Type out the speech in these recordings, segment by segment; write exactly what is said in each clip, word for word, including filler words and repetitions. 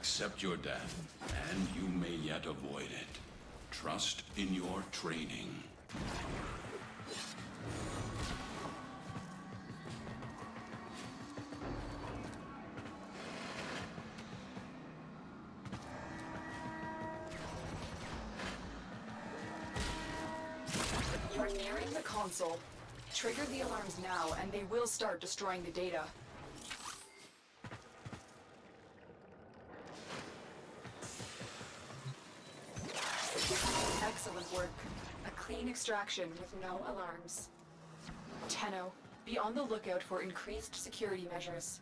Accept your death, and you may yet avoid it. Trust in your training. You're nearing the console. Trigger the alarms now, and they will start destroying the data. Excellent work. A clean extraction with no alarms. Tenno, be on the lookout for increased security measures.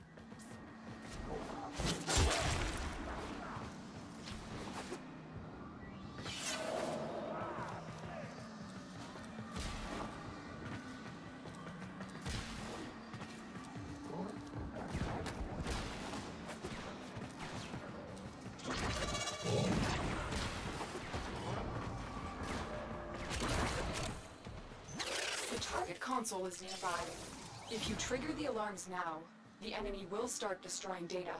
The target console is nearby. If you trigger the alarms now, the enemy will start destroying data.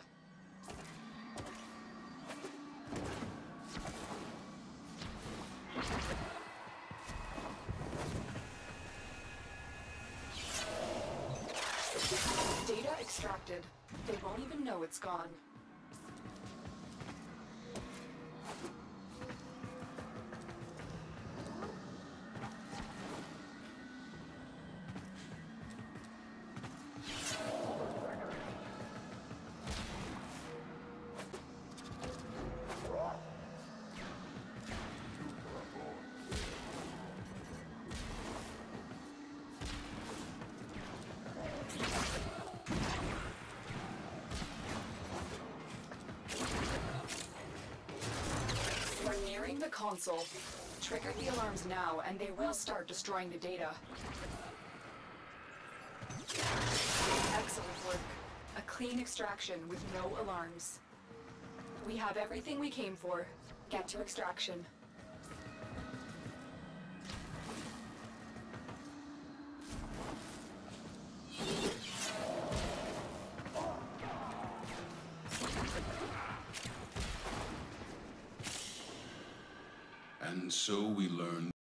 Data extracted. They won't even know it's gone. We're nearing the console. Trigger the alarms now, and they will start destroying the data. Excellent work. A clean extraction with no alarms. We have everything we came for. Get to extraction. And so we learn